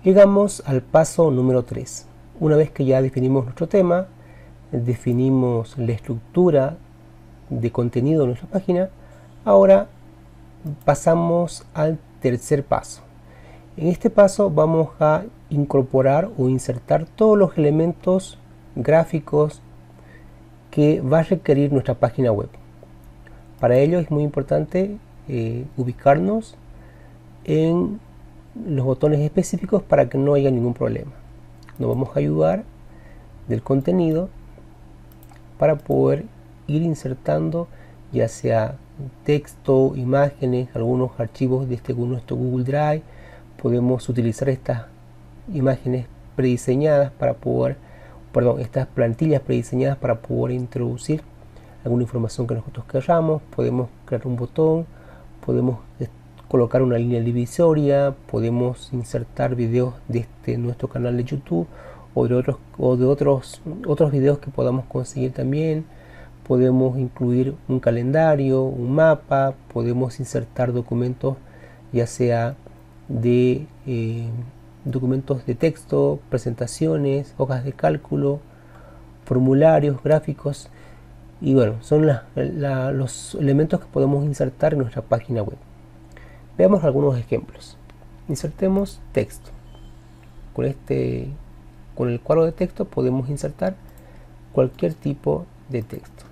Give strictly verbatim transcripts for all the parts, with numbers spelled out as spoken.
Llegamos al paso número tres. Una vez que ya definimos nuestro tema, definimos la estructura de contenido de nuestra página, ahora pasamos al tercer paso. En este paso vamos a incorporar o insertar todos los elementos gráficos que va a requerir nuestra página web. Para ello es muy importante eh, ubicarnos en los botones específicos para que no haya ningún problema. Nos vamos a ayudar del contenido para poder ir insertando ya sea texto, imágenes, algunos archivos de este, nuestro Google Drive. Podemos utilizar estas imágenes prediseñadas para poder, perdón, estas plantillas prediseñadas para poder introducir alguna información que nosotros queramos. Podemos crear un botón, podemos colocar una línea divisoria, podemos insertar videos de este, nuestro canal de YouTube o de otros o de otros otros videos que podamos conseguir también. Podemos incluir un calendario, un mapa, podemos insertar documentos ya sea de eh, documentos de texto, presentaciones, hojas de cálculo, formularios, gráficos, y bueno, son la, la, los elementos que podemos insertar en nuestra página web. Veamos algunos ejemplos. Insertemos texto. Con este, con el cuadro de texto podemos insertar cualquier tipo de texto.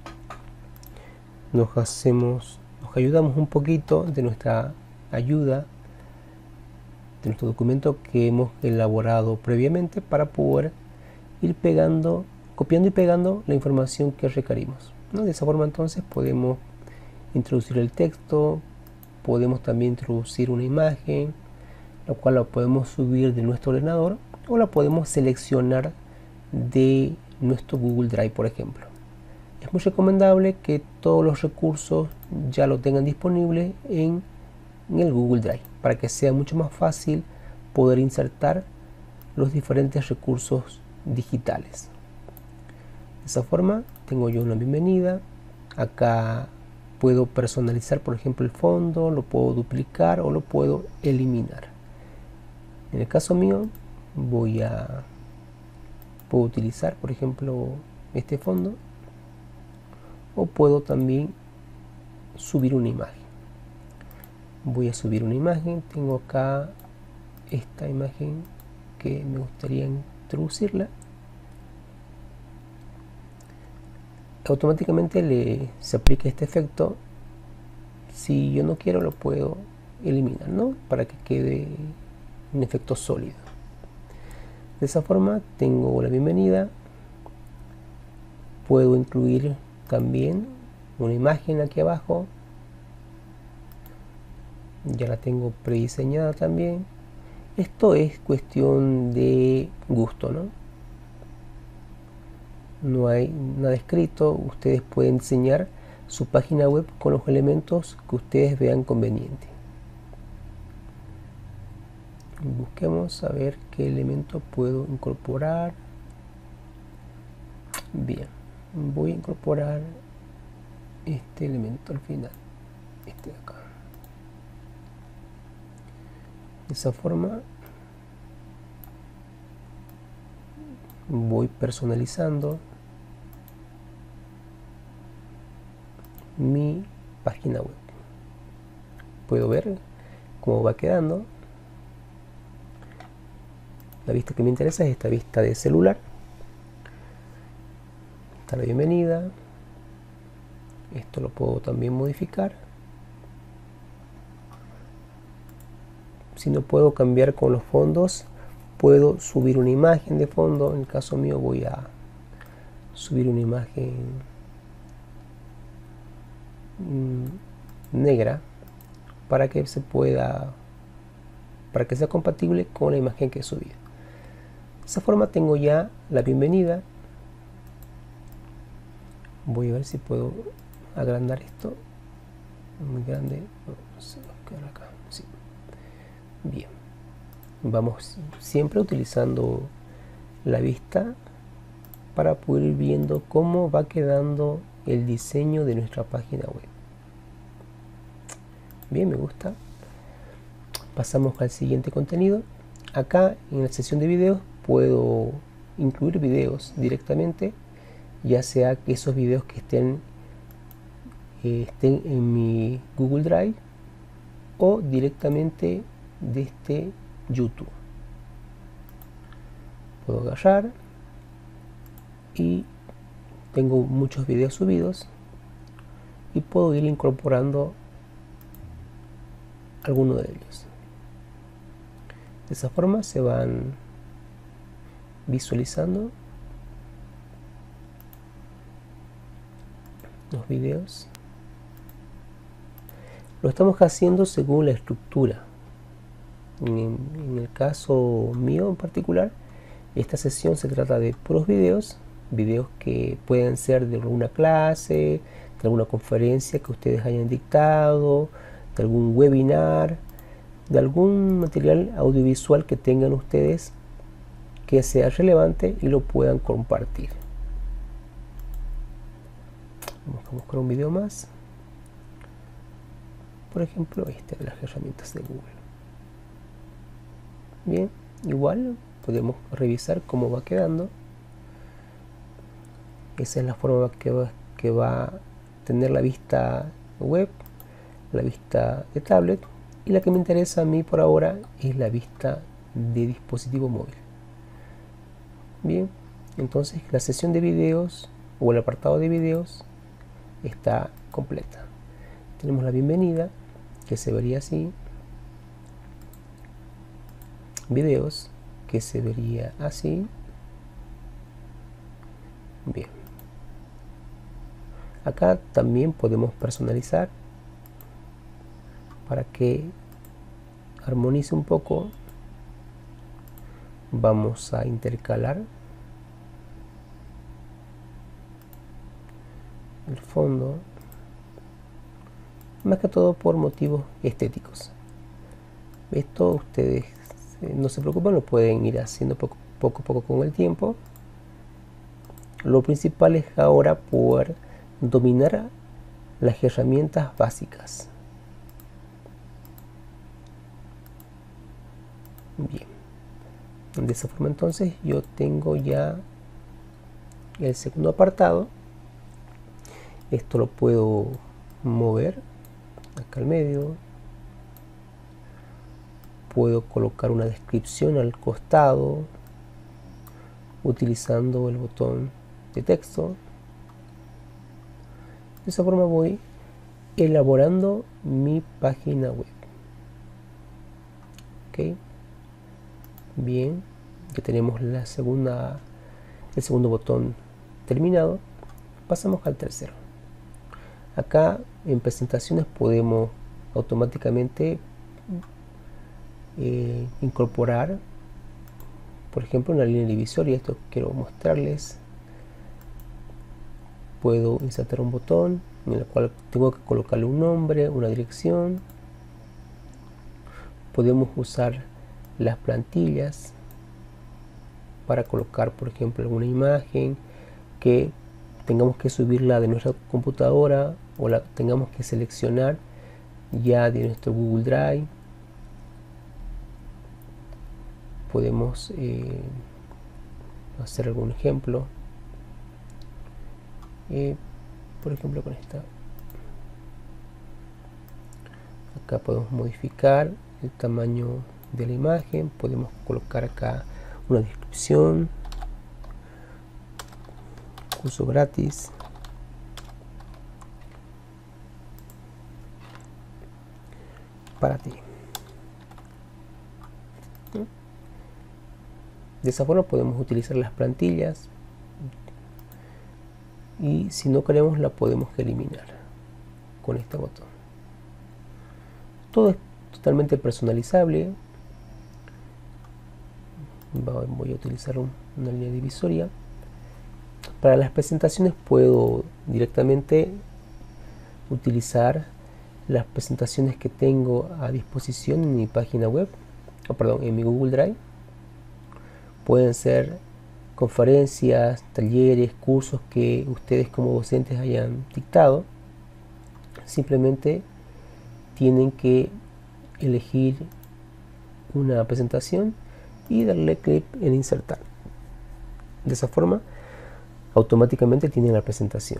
Nos hacemos, nos ayudamos un poquito de nuestra ayuda, de nuestro documento que hemos elaborado previamente para poder ir pegando, copiando y pegando la información que requerimos, ¿no? De esa forma entonces podemos introducir el texto, podemos también introducir una imagen, la cual la podemos subir de nuestro ordenador o la podemos seleccionar de nuestro Google Drive, por ejemplo. Es muy recomendable que todos los recursos ya lo tengan disponible en, en el Google Drive para que sea mucho más fácil poder insertar los diferentes recursos digitales. De esa forma tengo yo una bienvenida. Acá puedo personalizar, por ejemplo, el fondo, lo puedo duplicar o lo puedo eliminar. En el caso mío voy a puedo utilizar, por ejemplo, este fondo, o puedo también subir una imagen. Voy a subir una imagen. Tengo acá esta imagen que me gustaría introducirla. Automáticamente le, se aplica este efecto. Si yo no quiero, lo puedo eliminar, ¿no? Para que quede un efecto sólido. De esa forma tengo la bienvenida. Puedo incluir también una imagen aquí abajo. Ya la tengo prediseñada también. Esto es cuestión de gusto, ¿no? No hay nada escrito. Ustedes pueden diseñar su página web con los elementos que ustedes vean conveniente. Busquemos a ver qué elemento puedo incorporar. Bien, voy a incorporar este elemento al final, este de acá. De esa forma voy personalizando mi página web. Puedo ver cómo va quedando. La vista que me interesa es esta vista de celular. Está la bienvenida. Esto lo puedo también modificar. Si no puedo cambiar con los fondos, puedo subir una imagen de fondo. En el caso mío voy a subir una imagen negra para que se pueda, para que sea compatible con la imagen que he subido. De esa forma tengo ya la bienvenida. Voy a ver si puedo agrandar esto. Muy grande. Vamos a quedar acá. Sí. Bien. Vamos siempre utilizando la vista para poder ir viendo cómo va quedando el diseño de nuestra página web. Bien, me gusta. Pasamos al siguiente contenido. acá en la sección de videos puedo incluir videos directamente, ya sea que esos videos que estén, eh, estén en mi Google Drive o directamente desde YouTube. Puedo agarrar y tengo muchos videos subidos y puedo ir incorporando alguno de ellos. De esa forma se van visualizando los videos. Lo estamos haciendo según la estructura. En, en el caso mío en particular, esta sesión se trata de puros videos, videos que pueden ser de alguna clase, de alguna conferencia que ustedes hayan dictado, de algún webinar, de algún material audiovisual que tengan ustedes que sea relevante y lo puedan compartir. Vamos a buscar un video más. Por ejemplo, este de las herramientas de Google. Bien, igual podemos revisar cómo va quedando. Esa es la forma que va, que va a tener la vista web, la vista de tablet, y la que me interesa a mí por ahora es la vista de dispositivo móvil. Bien, entonces la sesión de videos o el apartado de videos está completa. Tenemos la bienvenida, que se vería así, videos, que se vería así. Bien, acá también podemos personalizar para que armonice un poco. Vamos a intercalar el fondo, más que todo por motivos estéticos. Esto ustedes eh, no se preocupen, lo pueden ir haciendo poco, poco a poco con el tiempo. Lo principal es ahora poder dominar las herramientas básicas. Bien, de esa forma entonces yo tengo ya el segundo apartado. Esto lo puedo mover acá al medio. Puedo colocar una descripción al costado utilizando el botón de texto. De esa forma voy elaborando mi página web. Ok, bien, ya tenemos la segunda, el segundo botón terminado. Pasamos al tercero. Acá en presentaciones podemos automáticamente eh, incorporar, por ejemplo, una línea divisoria. Esto quiero mostrarles. Puedo insertar un botón en el cual tengo que colocarle un nombre, una dirección. Podemos usar las plantillas para colocar, por ejemplo, alguna imagen que tengamos que subirla de nuestra computadora o la tengamos que seleccionar ya de nuestro Google Drive. Podemos eh, hacer algún ejemplo, eh, por ejemplo con esta. Acá podemos modificar el tamaño de la imagen, podemos colocar acá una descripción: curso gratis, para ti. De esa forma podemos utilizar las plantillas, y si no queremos la podemos eliminar con este botón. Todo es totalmente personalizable. Voy a utilizar un, una línea divisoria. Para las presentaciones puedo directamente utilizar las presentaciones que tengo a disposición en mi página web, oh, perdón, en mi Google Drive. Pueden ser conferencias, talleres, cursos que ustedes como docentes hayan dictado. Simplemente tienen que elegir una presentación y darle clic en insertar. De esa forma automáticamente tienen la presentación.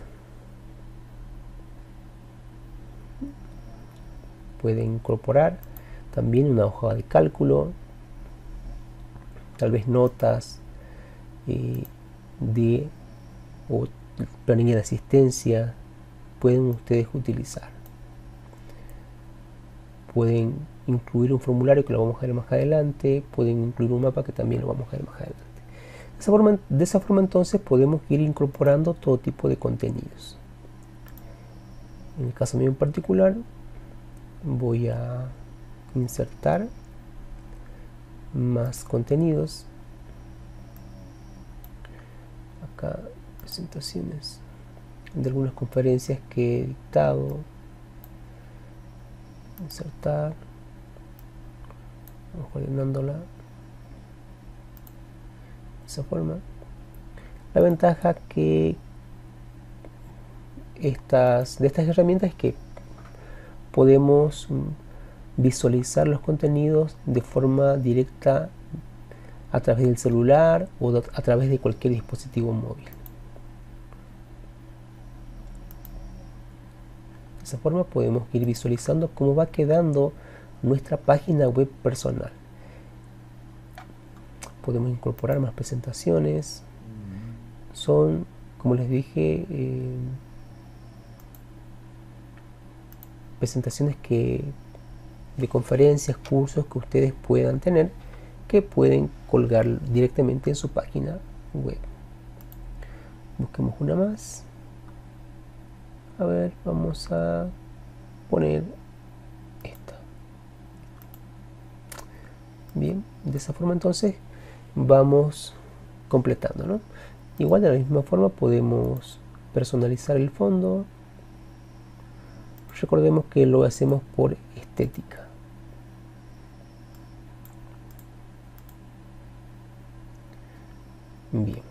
Pueden incorporar también una hoja de cálculo, tal vez notas eh, de o planilla de asistencia, pueden ustedes utilizar. Pueden incluir un formulario que lo vamos a ver más adelante, pueden incluir un mapa que también lo vamos a ver más adelante. De esa forma, de esa forma entonces podemos ir incorporando todo tipo de contenidos. En el caso mío en particular, voy a insertar más contenidos. Acá presentaciones de algunas conferencias que he dictado. Insertar, vamos ordenándola de esa forma. La ventaja que estas de estas herramientas es que podemos visualizar los contenidos de forma directa a través del celular o a través de cualquier dispositivo móvil. De esa forma podemos ir visualizando cómo va quedando nuestra página web personal. Podemos incorporar más presentaciones. Son, como les dije, eh, presentaciones que de conferencias, cursos que ustedes puedan tener, que pueden colgar directamente en su página web. Busquemos una más. A ver, vamos a poner esta. Bien, de esa forma entonces vamos completando, ¿no? Igual de la misma forma podemos personalizar el fondo. Recordemos que lo hacemos por estética. Bien.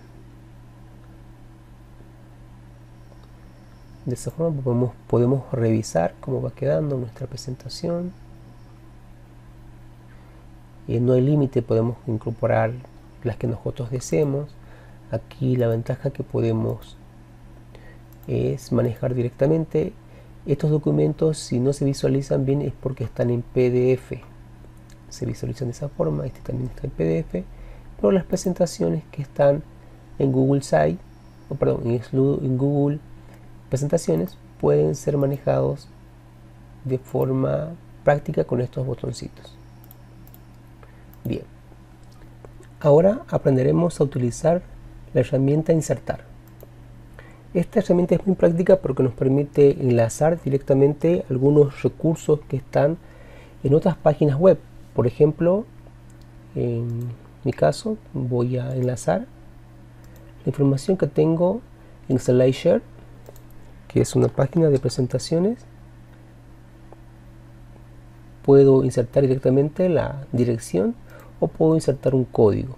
De esa forma podemos, podemos revisar cómo va quedando nuestra presentación. Y no hay límite, podemos incorporar las que nosotros deseemos. Aquí la ventaja que podemos es manejar directamente estos documentos. Si no se visualizan bien es porque están en P D F. Se visualizan de esa forma. Este también está en P D F. Pero las presentaciones que están en Google Site, o perdón, en, en Google Presentaciones, pueden ser manejados de forma práctica con estos botoncitos. Bien, ahora aprenderemos a utilizar la herramienta insertar. Esta herramienta es muy práctica porque nos permite enlazar directamente algunos recursos que están en otras páginas web. Por ejemplo, en mi caso voy a enlazar la información que tengo en SlideShare, que es una página de presentaciones. Puedo insertar directamente la dirección o puedo insertar un código.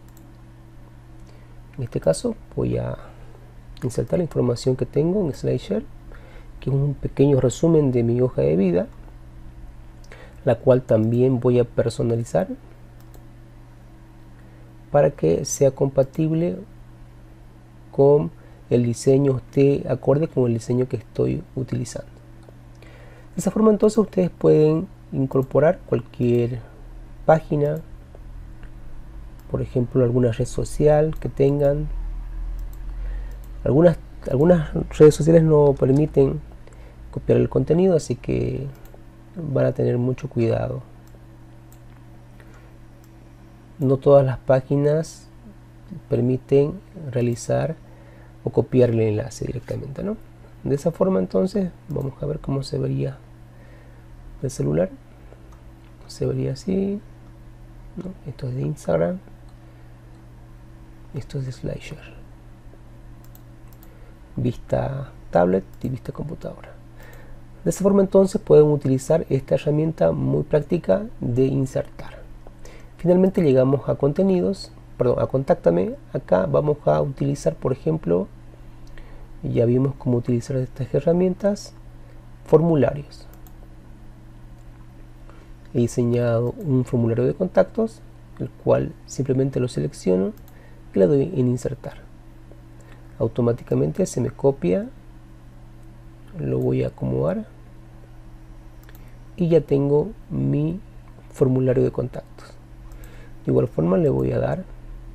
En este caso voy a insertar la información que tengo en SlideShare, que es un pequeño resumen de mi hoja de vida, la cual también voy a personalizar para que sea compatible con el diseño, esté acorde con el diseño que estoy utilizando. De esa forma entonces ustedes pueden incorporar cualquier página, por ejemplo alguna red social que tengan. Algunas, algunas redes sociales no permiten copiar el contenido, así que van a tener mucho cuidado. No todas las páginas permiten realizar o copiar el enlace directamente, ¿no? De esa forma entonces vamos a ver cómo se vería el celular. Se vería así, ¿no? Esto es de Instagram, esto es de SlideShare, vista tablet y vista computadora. De esa forma entonces pueden utilizar esta herramienta muy práctica de insertar. Finalmente llegamos a contenidos, perdón, a Contáctame. Acá vamos a utilizar, por ejemplo, ya vimos cómo utilizar estas herramientas, formularios. He diseñado un formulario de contactos el cual simplemente lo selecciono y le doy en insertar. Automáticamente se me copia, lo voy a acomodar y ya tengo mi formulario de contactos. De igual forma le voy a dar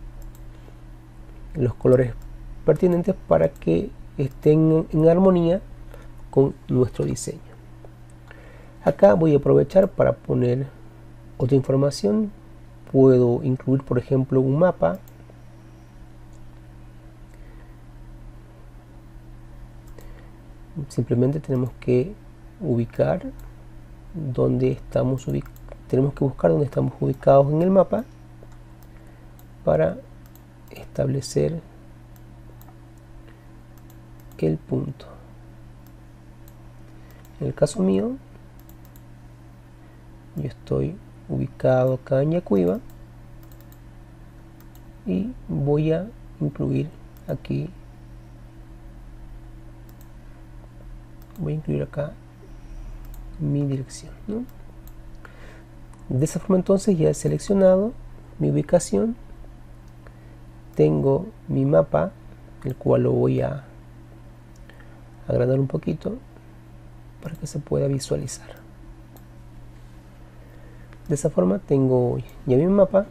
los colores pertinentes para que estén en armonía con nuestro diseño. Acá voy a aprovechar para poner otra información. Puedo incluir, por ejemplo, un mapa. Simplemente tenemos que ubicar donde estamos ubicados. Tenemos que buscar dónde estamos ubicados en el mapa para establecer el punto. En el caso mío, yo estoy ubicado acá en Yacuiba y voy a incluir aquí, voy a incluir acá mi dirección, ¿no? De esa forma entonces ya he seleccionado mi ubicación, tengo mi mapa, el cual lo voy a agrandar un poquito para que se pueda visualizar. De esa forma tengo ya mi mapa,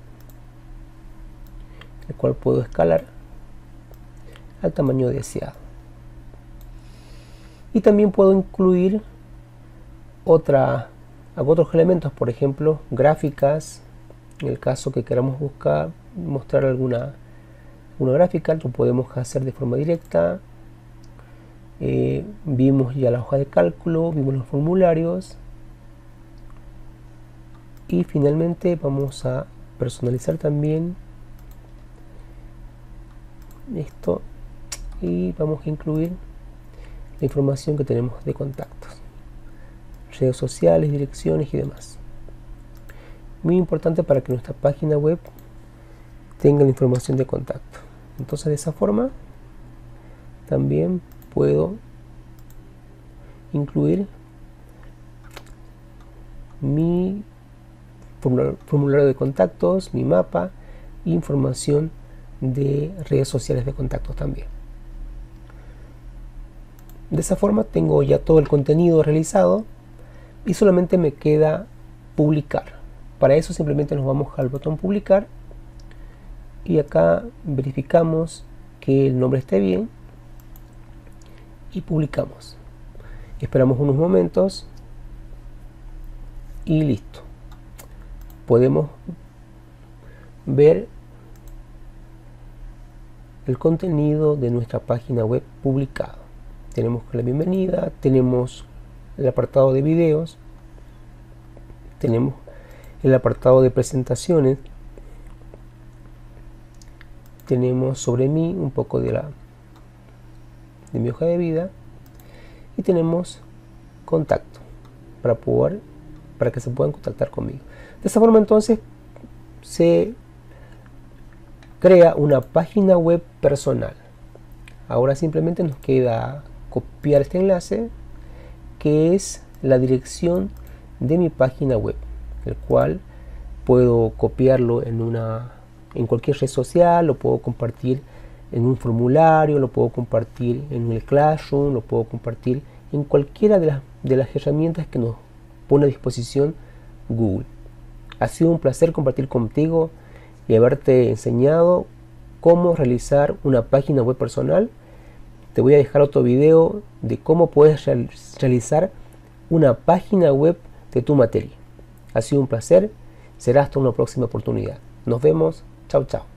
el cual puedo escalar al tamaño deseado. Y también puedo incluir otra, otros elementos, por ejemplo, gráficas. En el caso que queramos buscar, mostrar alguna una gráfica, lo podemos hacer de forma directa. Eh, vimos ya la hoja de cálculo, vimos los formularios y finalmente vamos a personalizar también esto y vamos a incluir la información que tenemos de contactos, redes sociales, direcciones y demás. Muy importante para que nuestra página web tenga la información de contacto. Entonces de esa forma también puedo incluir mi formulario de contactos, mi mapa, información de redes sociales de contactos también. De esa forma tengo ya todo el contenido realizado y solamente me queda publicar. Para eso simplemente nos vamos al botón publicar y acá verificamos que el nombre esté bien y publicamos. Esperamos unos momentos y listo. Podemos ver el contenido de nuestra página web publicado. Tenemos la bienvenida, tenemos el apartado de videos, tenemos el apartado de presentaciones, tenemos sobre mí un poco de la de mi hoja de vida y tenemos contacto para poder para que se puedan contactar conmigo. De esta forma entonces se crea una página web personal. Ahora simplemente nos queda copiar este enlace, que es la dirección de mi página web, el cual puedo copiarlo en una en cualquier red social, lo puedo compartir en un formulario, lo puedo compartir en el Classroom, lo puedo compartir en cualquiera de las, de las herramientas que nos pone a disposición Google. Ha sido un placer compartir contigo y haberte enseñado cómo realizar una página web personal. Te voy a dejar otro video de cómo puedes realizar una página web de tu materia. Ha sido un placer. Será hasta una próxima oportunidad. Nos vemos. Chao, chao.